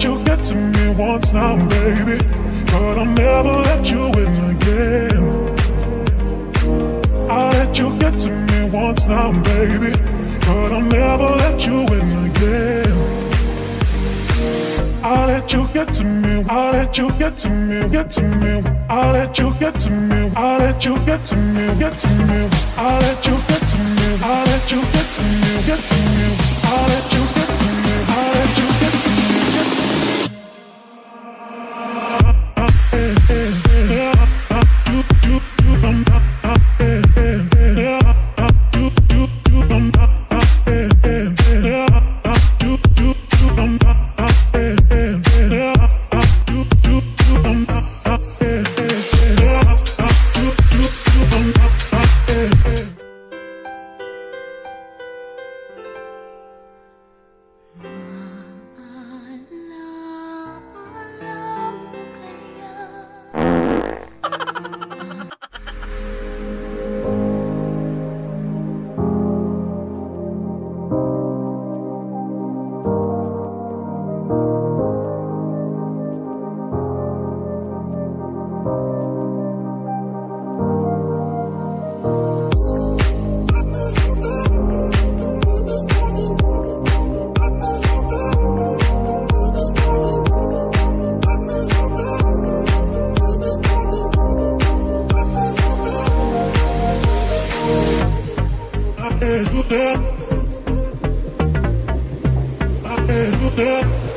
let you get to me once now, baby, but I'll never let you in again. I let you get to me once now, baby, but I'll never let you in again. I let you get to me, I let you get to me, get to me. I let you get to me, I let you get to me, get to me. I let you get to me, I let you get to me, get to me. I let you get to me, I let you get to me, get to me. I